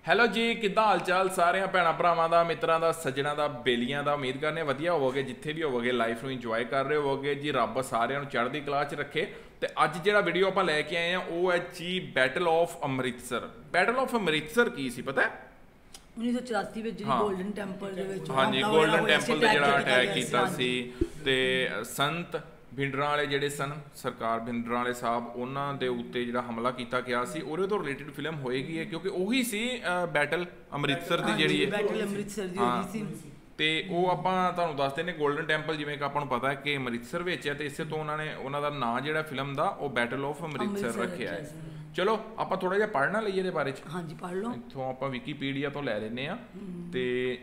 Hello ਜੀ, ਕਿੱਦਾਂ ਹਾਲ ਚਾਲ ਸਾਰਿਆਂ ਭੈਣਾਂ ਭਰਾਵਾਂ ਦਾ, ਮਿੱਤਰਾਂ ਦਾ, ਸੱਜਣਾਂ ਦਾ, ਬੇਲੀਆਂ ਦਾ। ਉਮੀਦ ਕਰਨੇ ਵਧੀਆ ਹੋਵੋਗੇ, ਜਿੱਥੇ ਵੀ ਹੋਵੋਗੇ ਲਾਈਫ ਨੂੰ ਇੰਜੋਏ ਕਰ ਰਹੇ ਹੋਵੋਗੇ ਜੀ। ਰੱਬ ਸਾਰਿਆਂ ਨੂੰ ਚੜ੍ਹਦੀ ਕਲਾ 'ਚ ਰੱਖੇ। ਤੇ ਅੱਜ ਜਿਹੜਾ ਵੀਡੀਓ ਆਪਾਂ ਲੈ ਕੇ ਆਏ ਆ ਉਹ ਹੈ ਜੀ battle of Amritsar. Battle of Amritsar ਕੀ ਸੀ ਪਤਾ? 1984 ਵਿੱਚ ਜਿਹੜੀ ਗੋਲਡਨ ਟੈਂਪਲ ਦੇ ਵਿੱਚ ਹਾਂਜੀ, ਗੋਲਡਨ ਟੈਂਪਲ ਤੇ ਜਿਹੜਾ ਅਟੈਕ ਕੀਤਾ ਸੀ ਤੇ ਸੰਤ ਭਿੰਡਰਾਂ ਵਾਲੇ ਜਿਹੜੇ ਸਨ, ਸਰਕਾਰ ਭਿੰਡਰਾਂ ਵਾਲੇ ਸਾਹਿਬ, ਉਹਨਾਂ ਦੇ ਉੱਤੇ ਜਿਹੜਾ ਹਮਲਾ ਕੀਤਾ ਗਿਆ ਸੀ, ਉਹਦੇ ਤੋਂ ਰਿਲੇਟਡ ਫਿਲਮ ਹੋਏਗੀ ਹੈ, ਕਿਉਂਕਿ ਉਹੀ ਸੀ ਬੈਟਲ ਅੰਮ੍ਰਿਤਸਰ ਦੀ ਜਿਹੜੀ ਹੈ, ਬੈਟਲ ਅੰਮ੍ਰਿਤਸਰ ਦੀ ਹੋਈ ਸੀ। ਤੇ ਉਹ ਆਪਾਂ ਤੁਹਾਨੂੰ ਦੱਸਦੇ ਨੇ ਗੋਲਡਨ ਟੈਂਪਲ, ਜਿਵੇਂ ਕਿ ਆਪਾਂ ਨੂੰ ਪਤਾ ਹੈ ਕਿ ਅੰਮ੍ਰਿਤਸਰ ਵਿੱਚ ਹੈ, ਤੇ ਇਸੇ ਤੋਂ ਉਹਨਾਂ ਦਾ ਨਾਂ ਜਿਹੜਾ ਫਿਲਮ ਦਾ ਉਹ ਬੈਟਲ ਆਫ ਅੰਮ੍ਰਿਤਸਰ ਰੱਖਿਆ ਹੈ। ਚਲੋ ਆਪਾਂ ਥੋੜਾ ਜਿਹਾ ਪੜ੍ਹਨਾ ਲਈਏ ਇਹਦੇ ਬਾਰੇ 'ਚ। ਹਾਂਜੀ, ਪੜ੍ਹ ਲਓ। ਇੱਥੋਂ ਆਪਾਂ ਵਿਕੀਪੀਡੀਆ ਤੋਂ ਲੈ ਲੈਂਦੇ ਆ। ਤੇ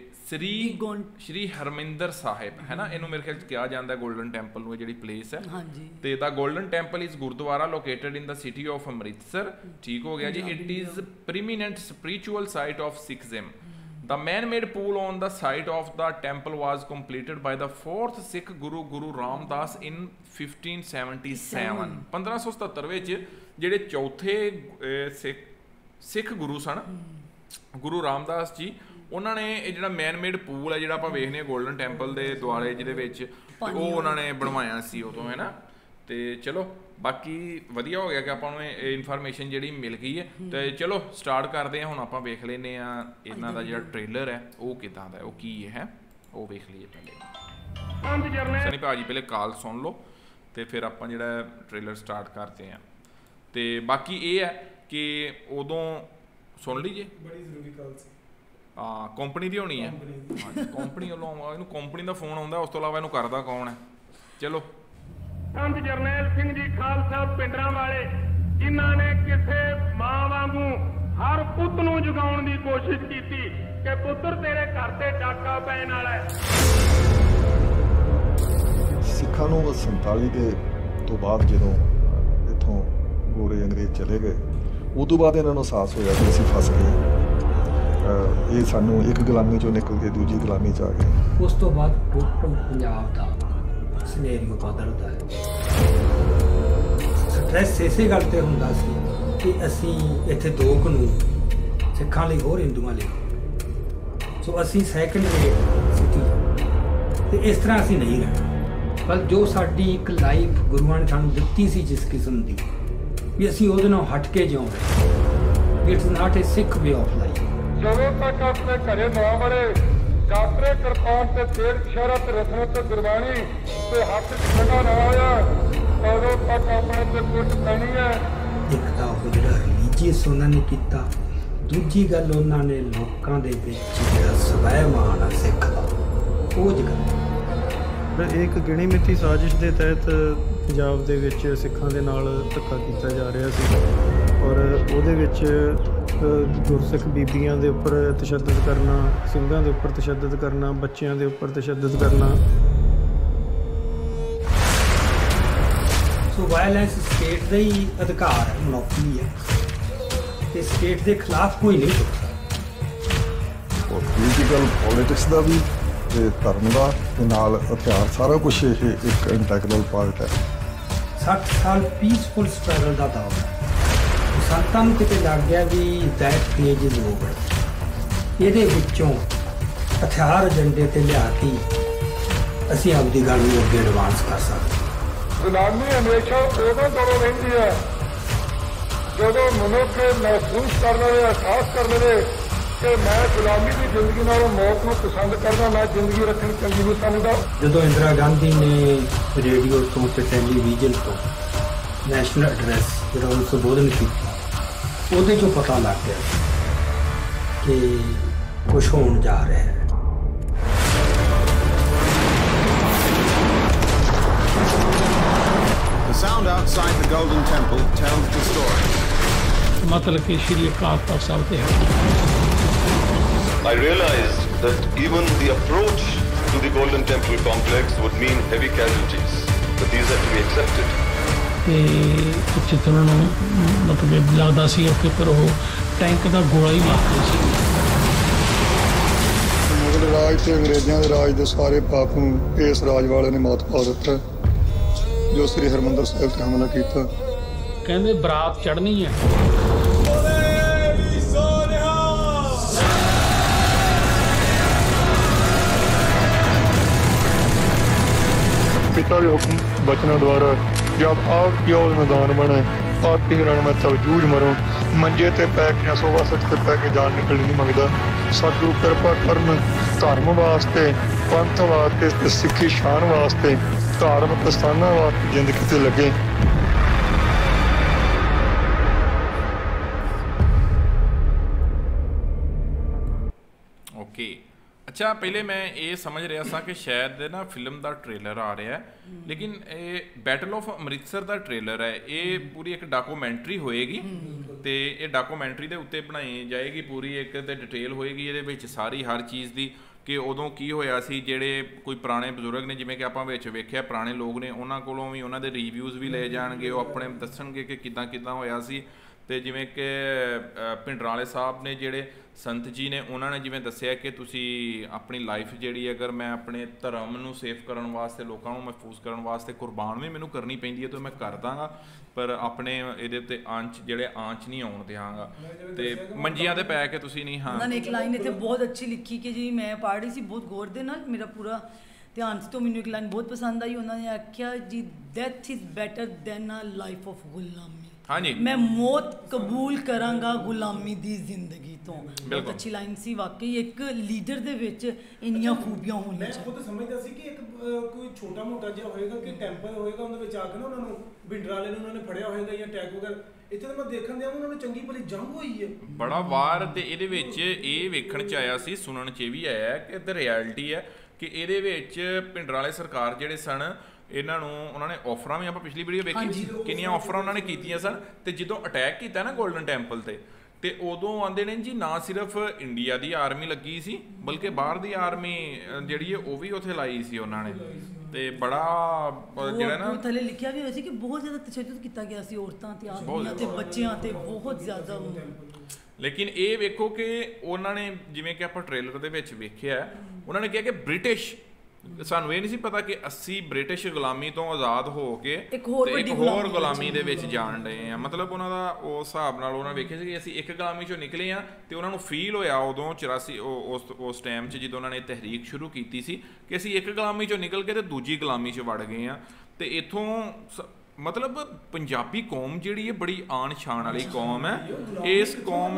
ਸ਼੍ਰੀ ਹਰਮਿੰਦਰ ਸਾਹਿਬ ਹੈ ਨਾ, ਇਹਨੂੰ ਮੇਰੇ ਖਿਆਲ 'ਚ ਕਿਹਾ ਜਾਂਦਾ ਗੋਲਡਨ ਟੈਂਪਲ ਨੂੰ, ਜਿਹੜੀ ਪਲੇਸ ਹੈ। ਤੇ the golden temple is gurdwara located in the city of Amritsar. ਠੀਕ ਹੋ ਗਿਆ ਜੀ। It is prominent spiritual site of Sikhism. The man-made pool on the site of the temple was completed by the 4th Sikh Guru Ramdas in 1577। 1577 ਵਿੱਚ ਜਿਹੜੇ ਚੌਥੇ ਸਿੱਖ ਗੁਰੂ ਸਨ, ਗੁਰੂ ਰਾਮਦਾਸ ਜੀ, ਉਹਨਾਂ ਨੇ ਇਹ ਜਿਹੜਾ ਮੈਨ-ਮੇਡ ਪੂਲ ਹੈ ਜਿਹੜਾ ਆਪਾਂ ਵੇਖਦੇ ਹਾਂ ਗੋਲਡਨ ਟੈਂਪਲ ਦੇ ਦੁਆਲੇ ਜਿਹਦੇ ਵਿੱਚ, ਉਹ ਉਹਨਾਂ ਨੇ ਬਣਵਾਇਆ ਸੀ ਉਦੋਂ, ਹੈ ਨਾ। ਤੇ ਚਲੋ ਬਾਕੀ ਵਧੀਆ ਹੋ ਗਿਆ ਕਿ ਆਪਾਂ ਨੂੰ ਇਹ ਇਨਫੋਰਮੇਸ਼ਨ ਜਿਹੜੀ ਮਿਲ ਗਈ ਹੈ। ਤੇ ਚਲੋ ਸਟਾਰਟ ਕਰਦੇ ਹਾਂ ਹੁਣ। ਆਪਾਂ ਵੇਖ ਲੈਂਦੇ ਹਾਂ ਇਹਨਾਂ ਦਾ ਜਿਹੜਾ ਟ੍ਰੇਲਰ ਹੈ ਉਹ ਕਿੱਦਾਂ ਦਾ, ਉਹ ਕੀ ਹੈ, ਉਹ ਵੇਖ ਲਈਏ ਪਹਿਲੇ। ਸਨੀ ਭਾਜੀ ਪਹਿਲੇ ਕਾਲ ਸੁਣ ਲਓ ਤੇ ਫਿਰ ਆਪਾਂ ਜਿਹੜਾ ਟ੍ਰੇਲਰ ਸਟਾਰਟ ਕਰਦੇ ਹਾਂ। ਤੇ ਬਾਕੀ ਇਹ ਹੈ ਕਿ ਉਦੋਂ ਸੁਣ ਲੀਜੇ, ਬੜੀ ਜ਼ਰੂਰੀ ਕਾਲ ਸੀ। ਹਾਂ, ਕੰਪਨੀ ਦੀ ਹੋਣੀ ਹੈ। ਹਾਂਜੀ, ਕੰਪਨੀ ਵੱਲੋਂ ਇਹਨੂੰ ਕੰਪਨੀ ਦਾ ਫੋਨ ਆਉਂਦਾ, ਉਸ ਤੋਂ ਇਲਾਵਾ ਇਹਨੂੰ ਕਰਦਾ ਕੌਣ ਹੈ? ਚਲੋ। ਸੰਤ ਜਰਨੈਲ ਸਿੰਘ ਜੀ ਖਾਲਸਾ ਪਿੰਡਰਾਂ ਵਾਲੇ, ਜਿਨ੍ਹਾਂ ਨੇ ਕਿਸੇ ਮਾਂ ਵਾਂਗੂ ਹਰ ਪੁੱਤ ਨੂੰ ਜਗਾਉਣ ਦੀ ਕੋਸ਼ਿਸ਼ ਕੀਤੀ ਕਿ ਪੁੱਤਰ ਤੇਰੇ ਘਰ ਤੇ ਡਾਕਾ ਪੈਣ ਵਾਲਾ ਹੈ। ਸਿੱਖਾਂ ਨੂੰ 47 ਦੇ ਤੋਂ ਬਾਅਦ ਜਦੋਂ ਇੱਥੋਂ ਗੋਰੇ ਅੰਗਰੇਜ਼ ਚਲੇ ਗਏ, ਉਦੋਂ ਬਾਅਦ ਇਹਨਾਂ ਨੂੰ ਅਹਿਸਾਸ ਹੋਇਆ ਕਿ ਅਸੀਂ ਫਸ ਗਏ। ਇਹ ਸਾਨੂੰ ਇੱਕ ਗੁਲਾਮੀ ਚੋਂ ਨਿਕਲ ਕੇ ਦੂਜੀ ਗੁਲਾਮੀ 'ਚ ਆ ਗਏ। ਉਸ ਤੋਂ ਬਾਅਦ ਟੋਟਲ ਪੰਜਾਬ ਦਾ ਸਿਨੈਰੀਓ ਬਦਲਦਾ ਹੈ। ਸਟ੍ਰੈਸ ਇਸੇ ਗੱਲ ਤੇ ਹੁੰਦਾ ਸੀ ਕਿ ਅਸੀਂ ਇੱਥੇ ਦੋ ਕਾਨੂੰਨ, ਸਿੱਖਾਂ ਲਈ ਹੋਰ ਹਿੰਦੂਆਂ ਲਈ, ਸੋ ਅਸੀਂ ਸੈਕੰਡ ਰੇਟ ਸਿਟੀ, ਤੇ ਇਸ ਤਰ੍ਹਾਂ ਅਸੀਂ ਨਹੀਂ ਰਹਿਣਾ। ਪਰ ਜੋ ਸਾਡੀ ਇੱਕ ਲਾਈਫ ਗੁਰੂਆਂ ਨੇ ਸਾਨੂੰ ਦਿੱਤੀ ਸੀ ਜਿਸ ਕਿਸਮ ਦੀ, ਵੀ ਅਸੀਂ ਉਹਦੇ ਨਾਲ ਹਟ ਕੇ ਜਿਉਂ ਰਹੇ। It's not a Sikh way of life. ਜਦੋਂ ਤੱਕ ਆਪਣੇ ਘਰੇ ਨਾ ਵੜੇ, ਕਾਤਰੇ ਕਿਰਪਾਨ ਤੇ ਤੇਲ ਸ਼ਰਤ ਰਸਮ ਤੇ ਗੁਰਬਾਣੀ ਤੇ ਹੱਥ ਠੰਡਾ ਨਾ ਆਇਆ, ਉਦੋਂ ਤੱਕ ਆਪਣੇ ਤੇ ਕੁੱਟ ਪੈਣੀ ਹੈ। ਇੱਕ ਤਾਂ ਉਹ ਜਿਹੜਾ ਰਿਲੀਜੀਅਸ ਉਹਨਾਂ ਨੇ ਕੀਤਾ, ਦੂਜੀ ਗੱਲ ਉਹਨਾਂ ਨੇ ਲੋਕਾਂ ਦੇ ਵਿੱਚ ਜਿਹੜਾ ਸਵੈਮਾਨ ਆ ਸਿੱਖ ਦਾ, ਉਹ ਜਗ੍ਹਾ। ਇਹ ਇੱਕ ਗਿਣੀ ਮਿੱਥੀ ਸਾਜ਼ਿਸ਼ ਦੇ ਤਹਿਤ ਪੰਜਾਬ ਦੇ ਵਿੱਚ ਸਿੱਖਾਂ ਦੇ ਨਾਲ ਧੱਕਾ ਕੀਤਾ ਜਾ ਰਿਹਾ ਸੀ, ਔਰ ਉਹਦੇ ਵਿੱਚ ਗੁਰਸਿੱਖ ਬੀਬੀਆਂ ਦੇ ਉੱਪਰ ਤਸ਼ੱਦਦ ਕਰਨਾ, ਸਿੰਘਾਂ ਦੇ ਉੱਪਰ ਤਸ਼ੱਦਦ ਕਰਨਾ, ਬੱਚਿਆਂ ਦੇ ਉੱਪਰ ਤਸ਼ੱਦਦ ਕਰਨਾ। ਸੋ ਵਾਇਲੈਂਸ ਸਟੇਟ ਦਾ ਹੀ ਅਧਿਕਾਰ ਹੈ, ਮਨੋਪਲੀ ਹੈ, ਤੇ ਸਟੇਟ ਦੇ ਖਿਲਾਫ ਕੋਈ ਨਹੀਂ ਸਕਦਾ। ਔਰ ਪੋਲੀਟੀਕਲ ਪੋਲੀਟਿਕਸ ਦਾ ਵੀ ਤੇ ਧਰਮ ਦਾ ਤੇ ਨਾਲ ਹਥਿਆਰ, ਸਾਰਾ ਕੁਛ ਇਹ ਇੱਕ ਇੰਟੈਗਰਲ ਪਾਰਟ ਹੈ। 60 ਸਾਲ ਪੀਸਫੁਲ ਸਟਰਗਲ ਦਾ ਦੌਰ ਹੈ। ਸੰਤਾਂ ਨੂੰ ਕਿਤੇ ਲੱਗ ਗਿਆ ਵੀ ਦੈਟ ਫੇਜ਼ ਇਜ਼ ਓਵਰ, ਇਹਦੇ ਵਿੱਚੋਂ ਹਥਿਆਰ ਏਜੰਡੇ ਤੇ ਲਿਆ ਕੇ ਅਸੀਂ ਆਪਦੀ ਗੱਲ ਨੂੰ ਅੱਗੇ ਐਡਵਾਂਸ ਕਰ ਸਕਦੇ। ਗੁਲਾਮੀ ਹਮੇਸ਼ਾ ਉਦੋਂ ਦਰੋਂ ਰਹਿੰਦੀ ਹੈ ਜਦੋਂ ਮਨੁੱਖ ਮਹਿਸੂਸ ਕਰ ਲਵੇ, ਅਹਿਸਾਸ ਕਰ ਲਵੇ ਕਿ ਮੈਂ ਗੁਲਾਮੀ ਦੀ ਜ਼ਿੰਦਗੀ ਨਾਲੋਂ ਮੌਤ ਨੂੰ ਪਸੰਦ ਕਰਦਾ, ਮੈਂ ਜ਼ਿੰਦਗੀ ਰੱਖਣੀ ਚੰਗੀ ਨਹੀਂ ਸਮਝਦਾ। ਜਦੋਂ ਇੰਦਰਾ ਗਾਂਧੀ ਨੇ ਰੇਡੀਓ ਤੋਂ ਤੇ ਟੈਲੀਵਿਜ਼ਨ ਤੋਂ ਨੈਸ਼ਨਲ ਐਡਰੈਸ ਜਿਹੜਾ ਉਹ ਸੰਬੋਧਨ ਕੀਤਾ, ਉਹਦੇ 'ਚੋਂ ਪਤਾ ਲੱਗ ਗਿਆ ਕਿ ਕੁਛ ਹੋਣ ਜਾ ਰਿਹਾ ਹੈ। The sound outside the Golden Temple tells the story. मतलब कि श्री अकाल तख्त साहब थे। I realized that even the approach to the Golden Temple complex would mean heavy casualties, but these had to be accepted. ਤੇ ਉੱਥੇ ਉਹਨਾਂ ਨੂੰ ਮਤਲਬ ਲੱਗਦਾ ਸੀ ਕਿ ਪਰ ਉਹ ਟੈਂਕ ਦਾ ਗੋਲਾ ਹੀ ਮਾਰਦੇ ਸੀ। ਮੁਗਲ ਰਾਜ ਤੇ ਅੰਗਰੇਜ਼ਾਂ ਦੇ ਰਾਜ ਦੇ ਸਾਰੇ ਪਾਪ ਨੂੰ ਇਸ ਰਾਜ ਵਾਲੇ ਨੇ ਮਾਤ ਪਾ ਦਿੱਤਾ, ਜੋ ਸ੍ਰੀ ਹਰਿਮੰਦਰ ਸਾਹਿਬ ਤੇ ਹਮਲਾ ਕੀਤਾ। ਕਹਿੰਦੇ ਬਰਾਤ ਚੜ੍ਹਨੀ ਹੈ। पिता के हुक्म बचनों द्वारा जब आपकी ओर मैदान बने आपकी रण में तब जूझ मरो मंजे ते पै के सोवा सच ते पै के जान निकल नहीं मंगदा साडू कृपा करन धर्म वास्ते पंथ वास्ते ते सिक्खी शान वास्ते धार्मिक स्थानां वास्ते जिंदगी ते लगे। ओके अच्छा पहले मैं ये समझ रहा था कि शायद ना फिल्म का ट्रेलर आ रहा है लेकिन ये बैटल ऑफ अमृतसर का ट्रेलर है ये पूरी एक डॉक्यूमेंट्री होएगी तो ये डॉक्यूमेंट्री के उत्ते बनाई जाएगी पूरी एक तो डिटेल होएगी ये सारी हर चीज़ की कि उदों की होया सी जेड़े कोई पुराने बजुर्ग ने जिमें कि आपां विच वेखिया पुराने लोग ने उन्हां कोलों भी उन्हां दे रिव्यूज़ भी ले जाणगे वो अपने दस्सणगे कि किदां किदां होया सी ते जिमें कि भिंडरां साहब ने जेड़े संत जी ने उन्होंने जिमें दस्सिया कि तुसी अपनी लाइफ जिहड़ी अगर मैं अपने धर्म नूं सेफ करन वास्ते लोकां नूं महफूज करन वास्ते कुर्बान भी मैनूं करनी पैंदी है तो मैं कर दांगा पर अपने इहदे ते आंच जिहड़े आंच नहीं आउण देवांगा ते मंजियां ते पै के तुसी नहीं। हाँ उन्होंने एक लाइन इत्थे बहुत अच्छी लिखी कि जी मैं पढ़ रही सी बहुत गौर दे नाल मेरा पूरा ध्यान से तो मैनूं एक लाइन बहुत पसंद आई उन्होंने आख्या जी death is better than a life of गुलामी। हाँ जी मैं मौत कबूल करांगा गुलामी दी जिंदगी तो बहुत अच्छी लाइन सी वाकई एक लीडर दे विच इन्नियां खूबियां होणियां मैं खुद समझदा सी कि एक कोई छोटा मोटा जिहा होएगा कि टेंपल होएगा उहदे विच आके ना उन्हां नूं भिंडराले नूं उन्होंने फड़िया होएगा या टैग वगैरह इत्थे तो मैं देखण दिया उन्होंने चंगी भली जंग होई है बड़ा वार ते इहदे विच इह वेखण च आया सी सुनण च भी आया कि ते रियलिटी है कि इहदे विच भिंडराले सरकार जिहड़े सन इन्हां नूं उन्होंने ऑफर भी आप पिछली वीडियो वेखी किन्नियां ऑफर उन्होंने कीतियां सन ते जदों अटैक किया ना गोल्डन टैंपल ते उदों आंदे ने जी ना सिर्फ इंडिया की आर्मी लगी सी बल्कि बाहर की आर्मी जिहड़ी है वो भी उत्थे लाई सी उन्होंने ते बड़ा जिहड़ा ना थले लिखिया भी होया सी कि बहुत ज़्यादा तशद्दुद किया गया सी औरतां ते आदमियां ते बच्चियां ते बहुत ज़्यादा लेकिन ये वेखो कि उन्होंने जिवें कि आपां ट्रेलर दे विच वेखिया उन्होंने कहा कि ब्रिटिश सानू ये नहीं सी पता कि 80 ब्रिटिश गुलामी तो आज़ाद हो के एक होर गुलामी दे विच जाण रहे हैं मतलब उन्हों का उस हिसाब नाल उन्होंने वेखिया कि असीं एक गुलामी चों निकले हाँ तो उन्होंने फील होया उदों 84 उस टाइम च जदों उन्होंने तहरीक शुरू की सी कि असीं एक गुलामी चों निकल के तो दूजी गुलामी च वड़ गए हाँ तो इत्थों मतलब पंजाबी कौम जिहड़ी है बड़ी आन शान वाली कौम है इस कौम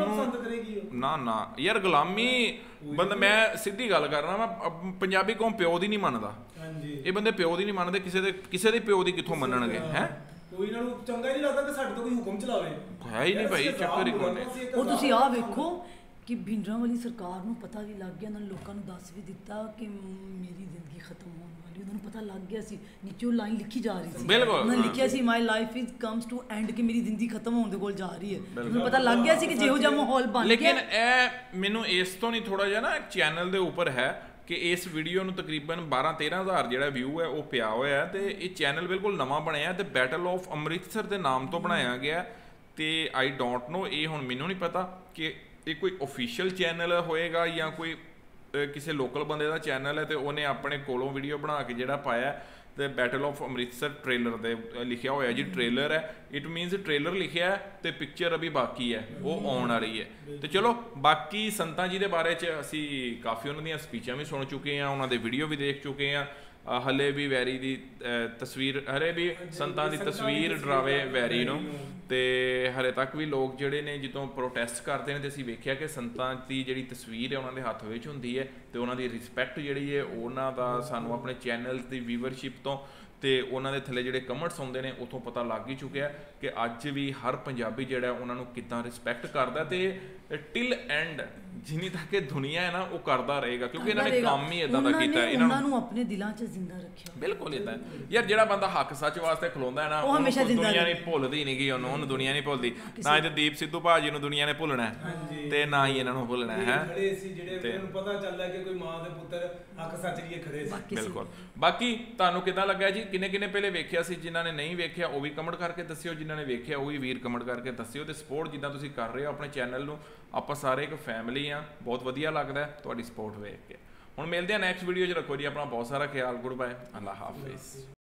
ना ना यार गुलामी बंदा मैं सीधी गल कर रहा मैं पंजाबी कौम प्यो दी नहीं मनदा ये बंदे प्यो दी नहीं मनदे किसी दे प्यो दी कित्थों मनणगे हैं कोई ना चंगा नहीं लगदा कि साडे तो कोई हुक्म चलावे है ही नहीं भाई चक्कर ही कोने और तुसीं आ वेखो कि भिंडरां वाली सरकार नूं पता भी लग गया उन्होंने लोगों नूं दस भी दिता कि मेरी जिंदगी खत्म होने वाली उन्होंने पता लग गया सी नीचे लाइन लिखी जा रही सी उन्होंने लिखिया सी my life is comes to end कि मेरी जिंदगी खत्म होने दे कोल जा रही है उन्होंने पता लग गया सी कि जिहो जिहा माहौल बन गया लेकिन ए मैनूं इस तो नहीं थोड़ा जिहा ना एक चैनल दे ऊपर है कि इस वीडियो नूं तकरीबन 12-13 हज़ार जिहड़ा व्यू है वो पिया होया है ते ये चैनल बिल्कुल नवां बनिया ते बैटल ऑफ अमृतसर के नाम तो बनाया गया ते आई डोंट नो ये हुण मैनूं नहीं पता कि ये कोई ऑफिशियल चैनल होएगा या कोई किसी लोकल बंदे का चैनल है तो उन्हें अपने कोलों वीडियो बना के जिहड़ा पाया तो बैटल ऑफ अमृतसर ट्रेलर दे लिखिया होया जी ट्रेलर है इट मीनस ट्रेलर लिखिया है तो पिक्चर अभी बाकी है वो आने वाली है तो चलो बाकी संतां जी के बारे च असी काफ़ी उन्होंने स्पीचां भी सुन चुके हैं उन्होंने वीडियो भी देख चुके हैं हले भी वैरी की तस्वीर हले भी संतां की तस्वीर डरावे वैरी नूं ते हले तक भी लोग जिहड़े ने जितों प्रोटेस्ट करते हैं तो असीं वेखिया कि संतां की जिहड़ी तस्वीर है उन्होंने हत्थ विच हुंदी है तो उन्होंने रिस्पैक्ट जिहड़ी है उन्हां दा सानूं अपने चैनल की व्यूवरशिप तो ते उन्हां दे थल्ले जिहड़े कमेंट्स आउंदे ने उतों पता लग ही चुकिया कि अज भी हर पंजाबी जिहड़ा उन्हां नूं किद्दां रिस्पैक्ट करदा ते टिल एंड जिन्नी तक दुनिया है ना वो करता रहेगा क्योंकि इन्होंने काम ही इदां दा कीता है इन्होंने अपने दिलों च जिंदा रखिया बिल्कुल इदां यार जिहड़ा बंदा हक सच वास्ते खलोंदा है ना वो हमेशा दुनिया नहीं भुलदी नहीं गई उन्होंने दुनिया नहीं भुलदी ना इधर दीप सिद्धू भाजी नूं दुनिया ने भुलना है ते ना ही इन्हां नूं भुलना है खड़े सी जिहड़े उन्हें पता चलदा कि कोई मां दे पुੱਤਰ हक सच लिए खड़े सी बिल्कुल बाकी ਤੁਹਾਨੂੰ ਕਿਦਾਂ ਲੱਗਾ ਜੀ ਕਿੰਨੇ ਪਹਿਲੇ ਵੇਖਿਆ ਸੀ ਜਿਨ੍ਹਾਂ ਨੇ ਨਹੀਂ ਵੇਖਿਆ ਉਹ ਵੀ ਕਮੈਂਟ ਕਰਕੇ ਦੱਸਿਓ ਜਿਨ੍ਹਾਂ ਨੇ ਵੇਖਿਆ ਉਹ ਵੀ ਵੀਰ ਕਮੈਂਟ ਕਰਕੇ ਦੱਸਿਓ ਤੇ ਸਪੋਰਟ ਜਿੱਦਾਂ ਤੁਸੀਂ ਕਰ ਰਹੇ ਹੋ ਆਪਣੇ ਚੈਨਲ ਨੂੰ ਆਪਾਂ ਸਾਰੇ ਇੱਕ ਫੈਮਿਲੀ ਆ ਬਹੁਤ ਵਧੀਆ ਲੱਗਦਾ ਤੁਹਾਡੀ ਸਪੋਰਟ ਵੇਖ ਕੇ ਹੁਣ ਮਿਲਦੇ ਆ ਨੈਕਸਟ ਵੀਡੀਓ 'ਚ ਰੱਖੋ ਜੀ ਆਪਣਾ ਬਹੁਤ ਸਾਰਾ ਖਿਆਲ ਗੁੱਡ ਬਾਏ ਅੱਲਾ ਹਾਫਿਜ਼